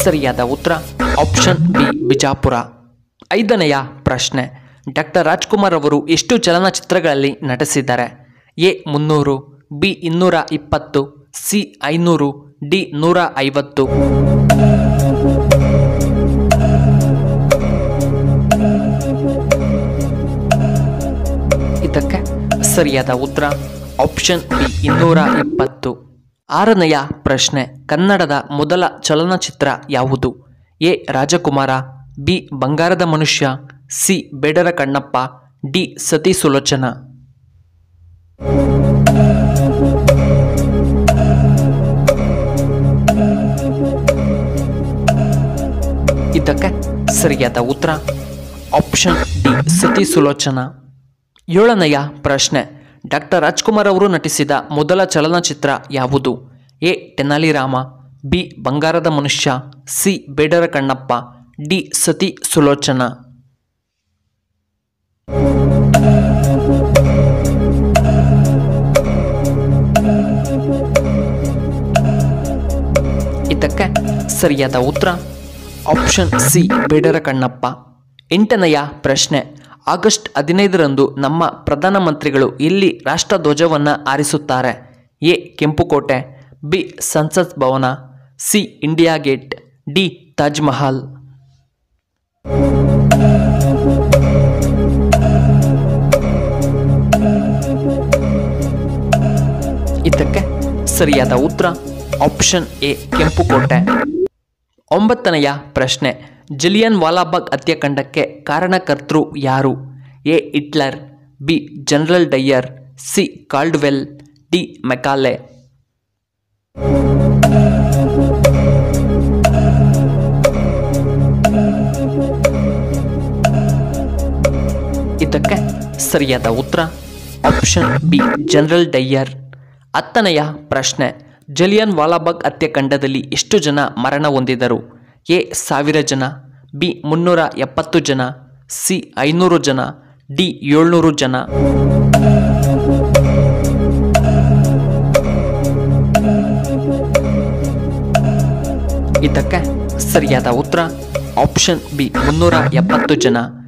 ಸರಿಯಾದ ಉತ್ತರ option B Bijapur. ಐದನೆಯ ಪ್ರಶ್ನೆ, ಡಾಕ್ಟರ್ ರಾಜ್ಕುಮಾರ್ ಅವರು ಎಷ್ಟು ಚಲನಚಿತ್ರಗಳಲ್ಲಿ ನಟಿಸಿದ್ದಾರೆ? A 300, B 220, C 500, D 150. ಇದಕ್ಕೆ ಸರಿಯಾದ ಉತ್ತರ ಆಪ್ಷನ್ ಬಿ 220. ಆರನೆಯ ಪ್ರಶ್ನೆ, ಕನ್ನಡದ ಮೊದಲ ಚಲನಚಿತ್ರ ಯಾವುದು? ಎ ರಾಜಕುಮಾರ, ಬಿ ಬಂಗಾರದ ಮನುಷ್ಯ, ಸಿ ಬೇಡರ ಕಣ್ಣಪ್ಪ, ಡಿ ಸತಿ ಸುಲೋಚನಾ. ಇದಕ್ಕೆ ಸರಿಯಾದ ಉತ್ತರ ಆಪ್ಷನ್ ಡಿ ಸತಿ ಸುಲೋಚನಾ. ಏಳನೆಯ ಪ್ರಶ್ನೆ, ಡಾಕ್ಟರ್ ರಾಜ್ಕುಮಾರ್ ಅವರು ನಟಿಸಿದ ಮೊದಲ ಚಲನಚಿತ್ರ ಯಾವುದು? ಎ ತೆನಾಲಿ ರಾಮ, ಬಿ ಬಂಗಾರದ ಮನುಷ್ಯ, ಸಿ ಬೇಡರ ಕಣ್ಣಪ್ಪ, ಡಿ ಸತಿ ಸುಲೋಚನಾ. ಇದಕ್ಕೆ ಸರಿಯಾದ ಉತ್ತರ ಆಪ್ಷನ್ ಸಿ ಬೇಡರ ಕಣ್ಣಪ್ಪ. ಎಂಟನೆಯ ಪ್ರಶ್ನೆ, ಆಗಸ್ಟ್ 15ರಂದು ನಮ್ಮ ಪ್ರಧಾನಮಂತ್ರಿಗಳು ಎಲ್ಲಿ ರಾಷ್ಟ್ರಧ್ವಜವನ್ನು ಹಾರಿಸುತ್ತಾರೆ? ಎ ಕೆಂಪುಕೋಟೆ, ಬಿ ಸಂಸತ್ ಭವನ, C India Gate, D Taj Mahal. ಇದಕ್ಕೆ ಸರಿಯಾದ ಉತ್ತರ ಆಪ್ಷನ್ ಎ ಕೆಂಪುಕೋಟೆ. ಒಂಬತ್ತನೆಯ ಪ್ರಶ್ನೆ, ಜಲಿಯನ್ ವಾಲಾಬಾಗ್ ಹತ್ಯಾಕಾಂಡಕ್ಕೆ ಕಾರಣಕರ್ತರು ಯಾರು? A Hitler, B General Dyer, C Caldwell, D Macaulay. ಇದಕ್ಕೆ ಸರಿಯಾದ ಉತ್ತರ ಆಪ್ಷನ್ ಬಿ ಜನರಲ್ ಡೈಯರ್. ಹತ್ತನೆಯ ಪ್ರಶ್ನೆ, ಜಲಿಯನ್ ವಾಲಾಬಾಗ್ ಹತ್ಯಾಕಾಂಡದಲ್ಲಿ ಎಷ್ಟು ಜನ ಮರಣ ಹೊಂದಿದರು? ಎ 1000 ಜನ, ಬಿ 370 ಜನ, ಸಿ 500 ಜನ, ಡಿ 700 ಜನ. ಇದಕ್ಕೆ ಸರಿಯಾದ ಉತ್ತರ ಆಪ್ಷನ್ ಬಿ 370 ಜನ.